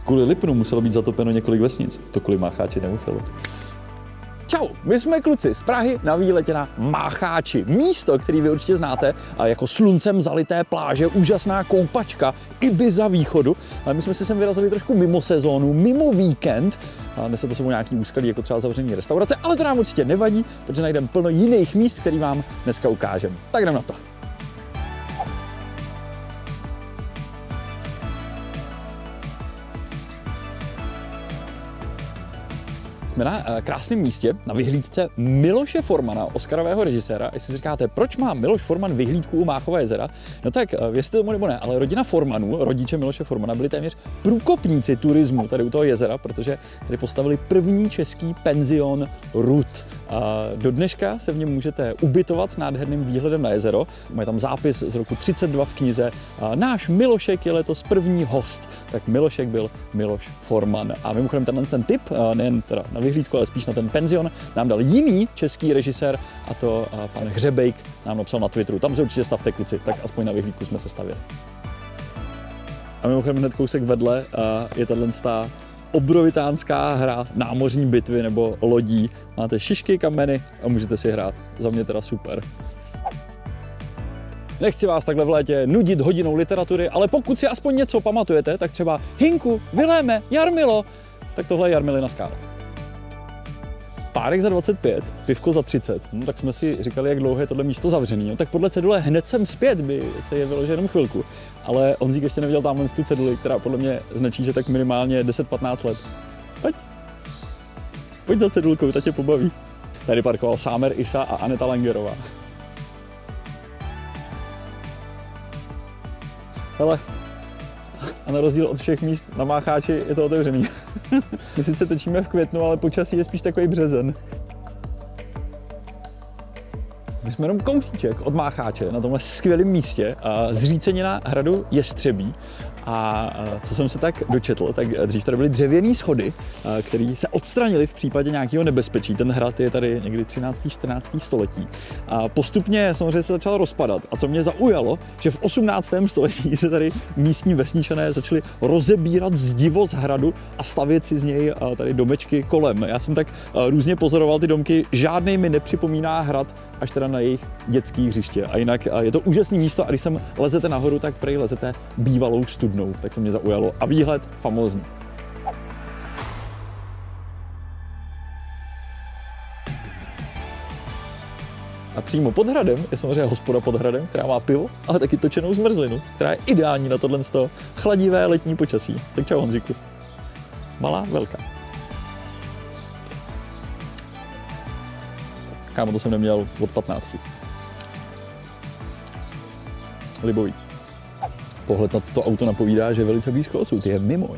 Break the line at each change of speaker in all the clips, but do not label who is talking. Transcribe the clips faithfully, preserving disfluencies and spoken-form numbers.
Kvůli Lipnu muselo být zatopeno několik vesnic, to kvůli Mácháči nemuselo. Čau, my jsme kluci z Prahy na výletě na Mácháči. Místo, který vy určitě znáte, jako sluncem zalité pláže, úžasná koupačka, Ibiza východu. Ale my jsme si sem vyrazili trošku mimo sezónu, mimo víkend. A nese to sebou nějaký úskalí, jako třeba zavření restaurace, ale to nám určitě nevadí, protože najdeme plno jiných míst, který vám dneska ukážeme. Tak jdem na to. Jsme na krásném místě, na vyhlídce Miloše Formana, oscarového režiséra. Jestli si říkáte, proč má Miloš Forman vyhlídku u Máchova jezera, no tak věřte tomu nebo ne, ale rodina Formanů, rodiče Miloše Formana, byli téměř průkopníci turismu tady u toho jezera, protože tady postavili první český penzion Rud. A do dneška se v něm můžete ubytovat s nádherným výhledem na jezero. Mají tam zápis z roku třicet dva v knize. A náš Milošek je letos první host. Tak Milošek byl Miloš Forman. A mimochodem tenhle ten tip, nejen teda na vyhlídku, ale spíš na ten penzion, nám dal jiný český režisér, a to pan Hřebejk nám napsal na Twitteru. Tam se určitě stavte, kluci, tak aspoň na vyhlídku jsme se stavili. A mimochodem hned kousek vedle je tato obrovitánská hra námořní bitvy nebo lodí. Máte šišky, kameny a můžete si hrát. Za mě teda super. Nechci vás takhle v létě nudit hodinou literatury, ale pokud si aspoň něco pamatujete, tak třeba Hinku, Viléme, Jarmilo, tak tohle je Jarmilina skála. Párek za dvacet pět, pivko za třicet. No, tak jsme si říkali, jak dlouho je tohle místo zavřený. No, tak podle cedule hned jsem zpět, by se jevilo, že jenom chvilku. Ale Honzík ještě neviděl tamhle tu ceduli, která podle mě značí, že tak minimálně deset patnáct let. Pojď. Pojď za cedulkou, ta tě pobaví. Tady parkoval Sámer Isa a Aneta Langerová. Hele, a na rozdíl od všech míst na Mácháči je to otevřený. My sice točíme v květnu, ale počasí je spíš takový březen. My jsme jenom kousíček od Mácháče na tomhle skvělém místě, zřícenina hradu Jestřebí. A co jsem se tak dočetl, tak dřív tady byly dřevěné schody, které se odstranily v případě nějakého nebezpečí. Ten hrad je tady někdy třináctého čtrnáctého století. A postupně samozřejmě se začal rozpadat. A co mě zaujalo, že v osmnáctém století se tady místní vesničané začali rozebírat zdivo z hradu a stavět si z něj tady domečky kolem. Já jsem tak různě pozoroval ty domky, žádnej mi nepřipomíná hrad, až teda na jejich dětský hřiště. A jinak je to úžasné místo a když sem lezete nahoru, tak prej lezete bývalou studnou. Tak to mě zaujalo. A výhled famózní. A přímo pod hradem je samozřejmě hospoda pod hradem, která má pivo, ale taky točenou zmrzlinu, která je ideální na tohle chladivé letní počasí. Tak čau, Honzíku. Malá, velká. Kámo, to jsem neměl od patnácti. Libový. Pohled na toto auto napovídá, že je velice blízko odsud. Je Mimoň.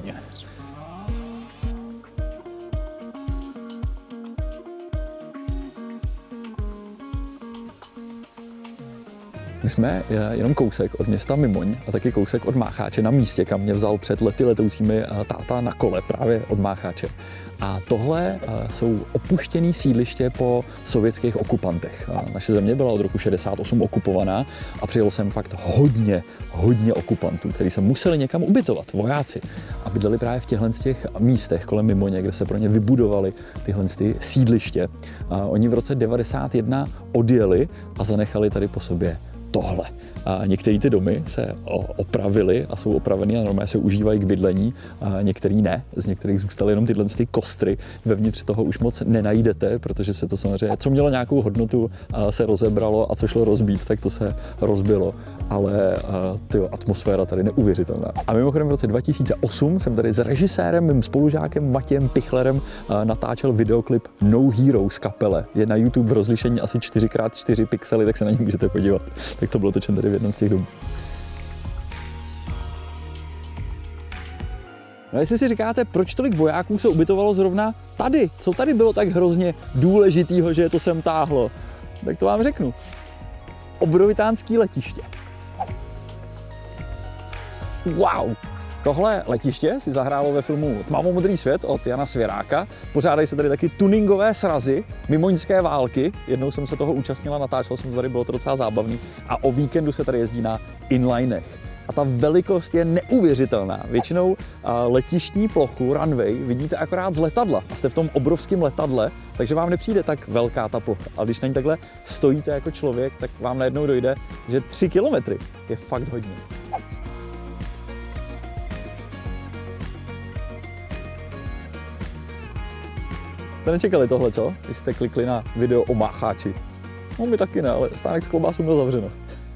My jsme jenom kousek od města Mimoň a taky kousek od Mácháče na místě, kam mě vzal před lety letoucími táta na kole právě od Mácháče. A tohle jsou opuštěné sídliště po sovětských okupantech. Naše země byla od roku šedesát osm okupovaná a přijelo sem fakt hodně, hodně okupantů, kteří se museli někam ubytovat, vojáci. A bydleli právě v těchto těch místech kolem Mimoně, kde se pro ně vybudovaly tyhle sídliště. A oni v roce devadesát jedna odjeli a zanechali tady po sobě tohle. A některé ty domy se opravily a jsou opravený a normálně se užívají k bydlení, a některý ne. Z některých zůstaly jenom tyhle ty kostry. Vevnitř toho už moc nenajdete, protože se to samozřejmě, co mělo nějakou hodnotu, se rozebralo a co šlo rozbít, tak to se rozbilo. Ale ty atmosféra tady neuvěřitelná. A mimochodem v roce dva tisíce osm jsem tady s režisérem, mým spolužákem Matějem Pichlerem natáčel videoklip No Hero z kapele. Je na YouTube v rozlišení asi čtyři krát čtyři pixely, tak se na něj můžete podívat. Tak to bylo točen tady v jednom z těch domů. No jestli si říkáte, proč tolik vojáků se ubytovalo zrovna tady, co tady bylo tak hrozně důležitýho, že je to sem táhlo, tak to vám řeknu. Obrovitánský letiště. Wow! Tohle letiště si zahrálo ve filmu Tmavomodrý svět od Jana Svěráka. Pořádají se tady taky tuningové srazy mimoňské války. Jednou jsem se toho účastnila, natáčel jsem to tady, bylo to docela zábavný. A o víkendu se tady jezdí na inlinech. a ta velikost je neuvěřitelná. Většinou letištní plochu, runway, vidíte akorát z letadla a jste v tom obrovském letadle, takže vám nepřijde tak velká ta plocha. A když na ní takhle stojíte jako člověk, tak vám najednou dojde, že tři kilometry je fakt hodně. Jste nečekali tohle, co? Když jste klikli na video o mácháči. No my taky ne, ale stánek s klobásou měl zavřeno.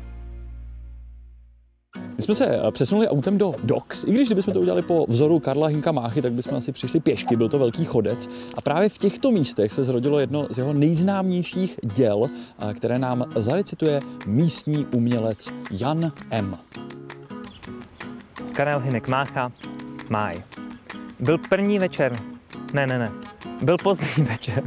My jsme se přesunuli autem do Docks. I když kdybychom to udělali po vzoru Karla Hynka Máchy, tak bychom asi přišli pěšky, byl to velký chodec. A právě v těchto místech se zrodilo jedno z jeho nejznámějších děl, které nám zarecituje místní umělec Jan M.
Karel Hynek Mácha, máj. Byl první večer. Ne, ne, ne. Byl pozdní večer.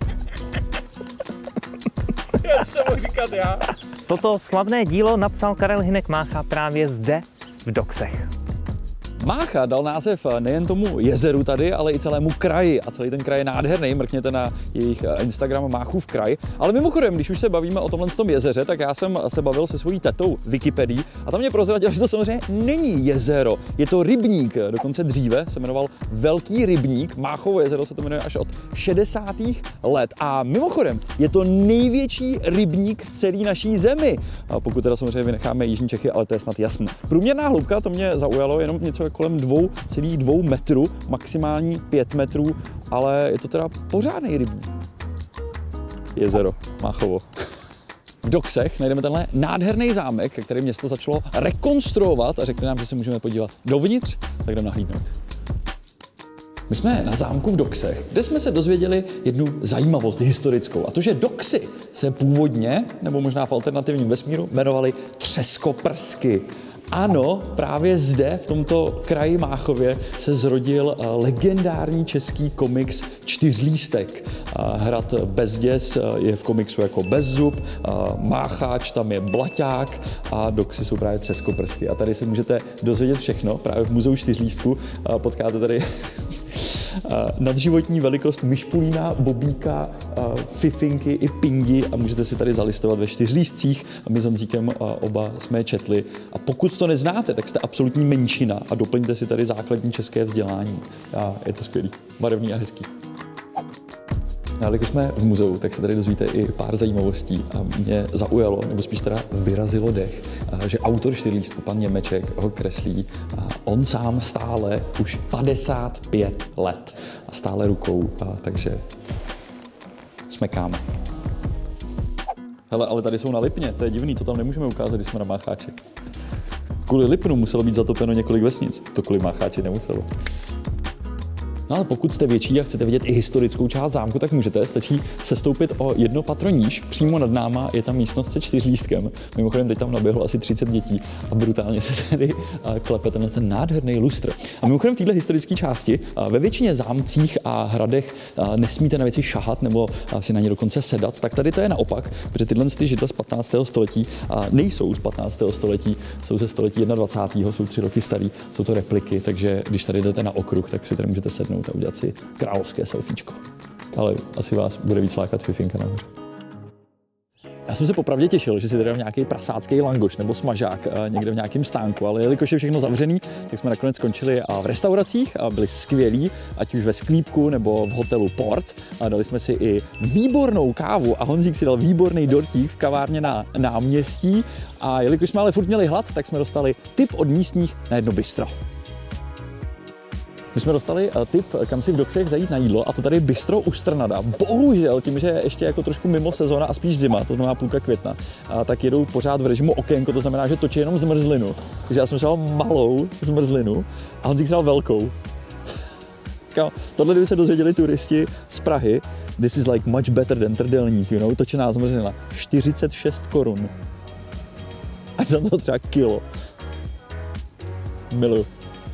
Já jsem mohl říkat já.
Toto slavné dílo napsal Karel Hynek Mácha právě zde v Docksech.
Mácha dal název nejen tomu jezeru tady, ale i celému kraji. A celý ten kraj je nádherný, mrkněte na jejich Instagram Máchův kraj. Ale mimochodem, když už se bavíme o tomhle tom jezeře, tak já jsem se bavil se svojí tetou Wikipedii a tam mě prozradil, že to samozřejmě není jezero, je to rybník. Dokonce dříve se jmenoval Velký rybník, Máchovo jezero se to jmenuje až od šedesátých let. A mimochodem, je to největší rybník v celé naší zemi. A pokud teda samozřejmě vynecháme jižní Čechy, ale to je snad jasné. Průměrná hloubka, to mě zaujalo, jenom něco kolem dvou celých dvou metrů, maximální pět metrů, ale je to teda pořádný rybník. Jezero Máchovo. V Docksech najdeme tenhle nádherný zámek, který město začalo rekonstruovat a řekli nám, že se můžeme podívat dovnitř, tak jdeme nahlídnout. My jsme na zámku v Docksech, kde jsme se dozvěděli jednu zajímavost historickou, a to, že Docksy se původně, nebo možná v alternativním vesmíru, jmenovaly Třeskoprsky. Ano, právě zde, v tomto kraji Máchově, se zrodil legendární český komiks Čtyřlístek. Hrad Bezděs je v komiksu jako Bezzub, Mácháč tam je Blaťák a Docksy jsou právě Třeskoprsky. A tady se můžete dozvědět všechno, právě v muzeu Čtyřlístku. Potkáte tady nadživotní velikost myšpulína, bobíka, fifinky i pingi a můžete si tady zalistovat ve Čtyřlístcích. A my s Honzíkem oba jsme je četli. A pokud to neznáte, tak jste absolutní menšina a doplňte si tady základní české vzdělání. A je to skvělý, barevný a hezký. Ale když jsme v muzeu, tak se tady dozvíte i pár zajímavostí a mě zaujalo, nebo spíš teda vyrazilo dech, že autor Čtyřlístku, pan Němeček, ho kreslí a on sám stále už padesát pět let a stále rukou, a takže smekáme. Hele, ale tady jsou na Lipně, to je divný, to tam nemůžeme ukázat, když jsme na Mácháči. Kvůli Lipnu muselo být zatopeno několik vesnic, to kvůli Mácháči nemuselo. No ale pokud jste větší a chcete vidět i historickou část zámku, tak můžete. Stačí sestoupit o jedno patro níž. Přímo nad náma je tam místnost se čtyřlístkem. Mimochodem teď tam naběhlo asi třicet dětí a brutálně se tady klepe tenhle ten nádherný lustr. A mimochodem v této historické části ve většině zámcích a hradech nesmíte na věci šahat nebo si na ně dokonce sedat, tak tady to je naopak, protože tyhle ty židle z patnáctého století nejsou z patnáctého století, jsou ze století dvacátého prvního jsou tři roky starý, jsou to repliky, takže když tady jdete na okruh, tak si tady můžete sednout a udělat si královské selfiečko. Ale asi vás bude víc lákat fifinka nahoře. Já jsem se popravdě těšil, že si tady dám nějaký prasácký langoš nebo smažák někde v nějakém stánku, ale jelikož je všechno zavřený, tak jsme nakonec skončili v restauracích a byli skvělí, ať už ve Sklípku nebo v hotelu Port. A dali jsme si i výbornou kávu a Honzík si dal výborný dortík v kavárně na náměstí. A jelikož jsme ale furt měli hlad, tak jsme dostali tip od místních na jedno bistro. My jsme dostali tip, kam si v Docksech zajít na jídlo, a to tady je bistro u Strnada. Bohužel, tím, že je ještě jako trošku mimo sezóna a spíš zima, to znamená půlka května, a tak jedou pořád v režimu okénko, to znamená, že točí jenom zmrzlinu. Takže já jsem šel malou zmrzlinu a Honzík šel velkou. Tohle, kdyby se dozvěděli turisti z Prahy, this is like much better than trdelník, you know, točená zmrzlina. čtyřicet šest korun. A tam to třeba kilo. Miluju.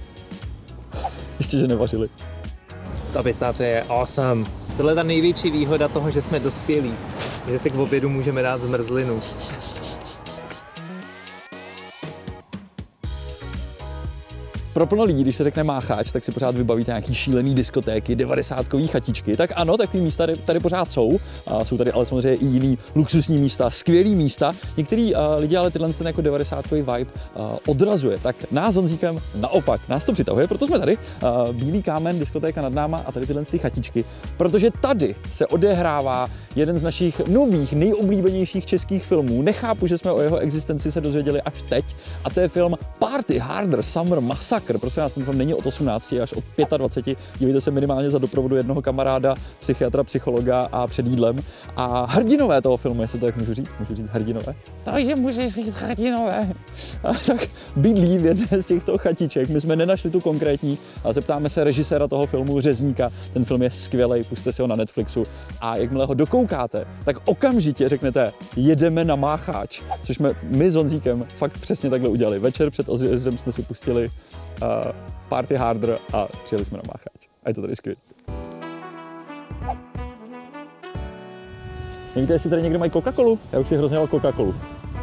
Ještě, že nevařili.
Ta pistácie je awesome. Tohle je ta největší výhoda toho, že jsme dospělí. Že si k obědu můžeme dát zmrzlinu.
Pro plno lidí, když se řekne Mácháč, tak si pořád vybavíte nějaký šílený diskotéky, devadesátkový chatičky. Tak ano, takový místa tady, tady pořád jsou. A jsou tady ale samozřejmě i jiný luxusní místa, skvělý místa. Některý uh, lidi ale tyhle ten jako devadesátkový vibe uh, odrazuje. Tak nás s Honzíkem naopak, nás to přitahuje, proto jsme tady. Uh, Bílý kámen, diskotéka nad náma a tady tyhle ty chatičky. Protože tady se odehrává jeden z našich nových, nejoblíbenějších českých filmů. Nechápu, že jsme o jeho existenci se dozvěděli až teď. A to je film Party Harder Summer Massacre. Prosím vás, ten film není od osmnácti až od dvaceti pěti. Dívejte se minimálně za doprovodu jednoho kamaráda, psychiatra, psychologa a před jídlem. A hrdinové toho filmu, jestli to tak můžu říct, můžu říct hrdinové. Takže můžeš říct hrdinové. A tak bydlí v jedné z těchto chatiček. My jsme nenašli tu konkrétní a zeptáme se režiséra toho filmu Řezníka. Ten film je skvělý, pusťte si ho na Netflixu a jakmile ho dokoukáte, tak okamžitě řeknete, jedeme na Mácháč, což jsme my s Honzíkem fakt přesně takhle udělali. Večer před Ozrem jsme si pustili uh, Party Harder a přijeli jsme na Mácháč. A je to tady skvělé. Nevíte, jestli tady někdo mají Coca-Colu? Já už si hrozně dal Coca-Colu.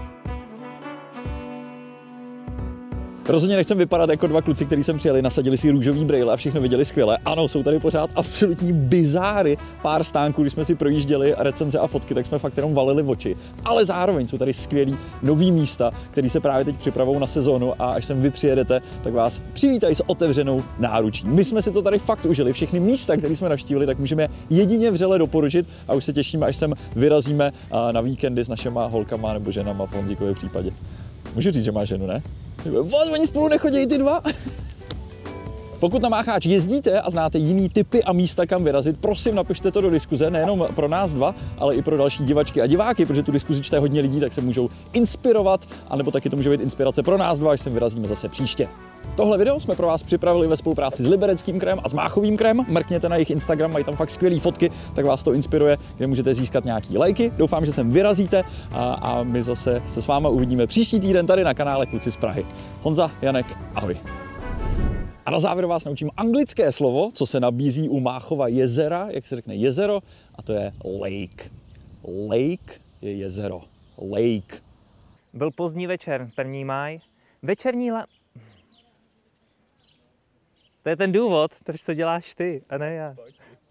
Rozhodně nechcem vypadat jako dva kluci, kteří sem přijeli, nasadili si růžový brejle a všechno viděli skvěle. Ano, jsou tady pořád absolutní bizáry. Pár stánků, když jsme si projížděli recenze a fotky, tak jsme fakt jenom valili v oči. Ale zároveň jsou tady skvělý nový místa, které se právě teď připravují na sezónu a až sem vy přijedete, tak vás přivítají s otevřenou náručí. My jsme si to tady fakt užili. Všechny místa, které jsme navštívili, tak můžeme jedině vřele doporučit a už se těšíme, až sem vyrazíme na víkendy s našima holkama nebo ženama v Honzíkově případě. Můžu říct, že má ženu, ne? Oni spolu nechodí ty dva. Pokud na Mácháč jezdíte a znáte jiný typy a místa, kam vyrazit, prosím napište to do diskuze, nejenom pro nás dva, ale i pro další divačky a diváky, protože tu diskuzi čte hodně lidí, tak se můžou inspirovat, anebo taky to může být inspirace pro nás dva, až sem vyrazíme zase příště. Tohle video jsme pro vás připravili ve spolupráci s Libereckým krajem a s Máchovým krajem. Mrkněte na jejich Instagram, mají tam fakt skvělé fotky, tak vás to inspiruje, kde můžete získat nějaký lajky. Doufám, že sem vyrazíte a, a my zase se s váma uvidíme příští týden tady na kanále Kluci z Prahy. Honza, Janek, ahoj. A na závěr vás naučím anglické slovo, co se nabízí u Máchova jezera, jak se řekne jezero, a to je lake. Lake je jezero. Lake.
Byl pozdní večer, první máj. Večerní la... To je ten důvod, proč to děláš ty, a ne já.